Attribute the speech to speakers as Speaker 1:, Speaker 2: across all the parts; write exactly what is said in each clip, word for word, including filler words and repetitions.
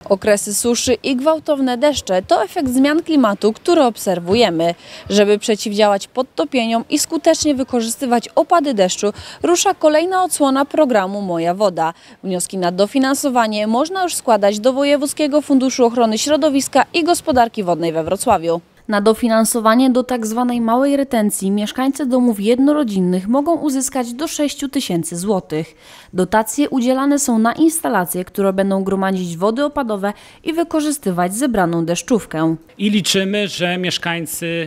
Speaker 1: Okresy suszy i gwałtowne deszcze to efekt zmian klimatu, który obserwujemy. Żeby przeciwdziałać podtopieniom i skutecznie wykorzystywać opady deszczu, rusza kolejna odsłona programu Moja Woda. Wnioski na dofinansowanie można już składać do Wojewódzkiego Funduszu Ochrony Środowiska i Gospodarki Wodnej we Wrocławiu. Na dofinansowanie do tzw. małej retencji mieszkańcy domów jednorodzinnych mogą uzyskać do sześciu tysięcy złotych. Dotacje udzielane są na instalacje, które będą gromadzić wody opadowe i wykorzystywać zebraną deszczówkę.
Speaker 2: I liczymy, że mieszkańcy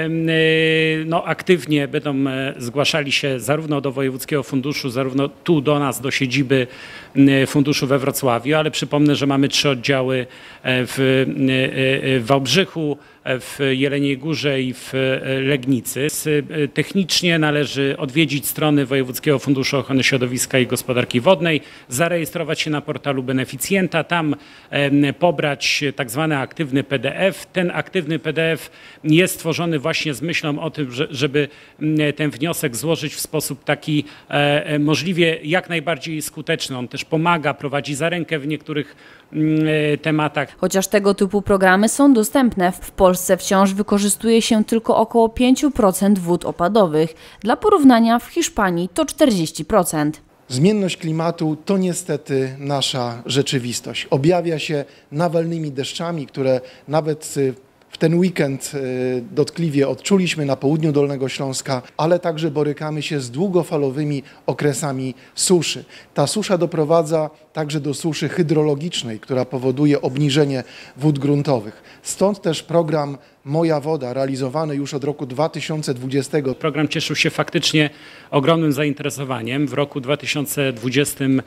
Speaker 2: no, aktywnie będą zgłaszali się zarówno do Wojewódzkiego Funduszu, zarówno tu do nas, do siedziby funduszu we Wrocławiu, ale przypomnę, że mamy trzy oddziały w, w Wałbrzychu, w Jeleniej Górze i w Legnicy. Technicznie należy odwiedzić strony Wojewódzkiego Funduszu Ochrony Środowiska i Gospodarki Wodnej, zarejestrować się na portalu beneficjenta, tam pobrać tak zwany aktywny P D F. Ten aktywny P D F jest stworzony właśnie z myślą o tym, żeby ten wniosek złożyć w sposób taki możliwie jak najbardziej skuteczny. On też pomaga, prowadzi za rękę w niektórych tematach.
Speaker 1: Chociaż tego typu programy są dostępne, w Polsce wciąż wykorzystuje się tylko około pięć procent wód opadowych. Dla porównania w Hiszpanii to czterdzieści procent.
Speaker 3: Zmienność klimatu to niestety nasza rzeczywistość. Objawia się nawalnymi deszczami, które nawet w ten weekend dotkliwie odczuliśmy na południu Dolnego Śląska, ale także borykamy się z długofalowymi okresami suszy. Ta susza doprowadza także do suszy hydrologicznej, która powoduje obniżenie wód gruntowych. Stąd też program Moja Woda, realizowany już od roku dwa tysiące dwudziestego.
Speaker 2: Program cieszył się faktycznie ogromnym zainteresowaniem. W roku dwa tysiące dwudziestym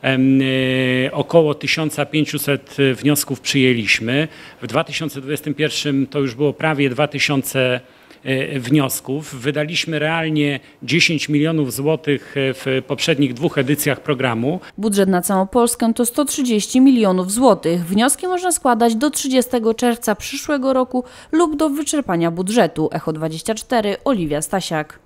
Speaker 2: około tysiąc pięćset wniosków przyjęliśmy. W dwa tysiące dwudziestym pierwszym to już było prawie dwa tysiące wniosków. Wydaliśmy realnie dziesięć milionów złotych w poprzednich dwóch edycjach programu.
Speaker 1: Budżet na całą Polskę to sto trzydzieści milionów złotych. Wnioski można składać do trzydziestego czerwca przyszłego roku lub do wyczerpania budżetu. Echo dwadzieścia cztery, Oliwia Stasiak.